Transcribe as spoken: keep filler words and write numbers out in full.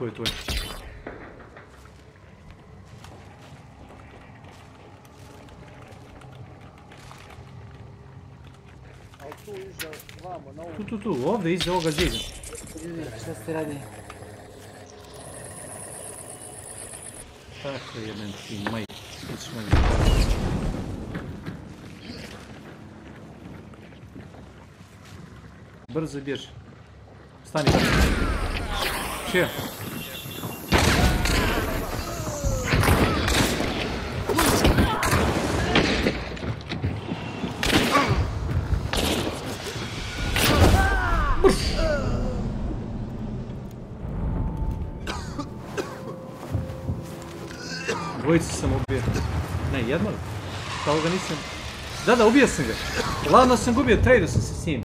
tvoj, tvoj. Tu iza, vamo, na ovom. Tu, tu, tu, ovdje, iza ovoga zida. Ljudi, šta ste radi? Tako je, jedan ti maj. Brzo bježi. Stani, brzo. Čija? Dvojicu sam ubio. Ne, jednog. Kao ga nisam... Da, da, ubio sam ga. Ladno sam gubio, trejdu sam se s njim.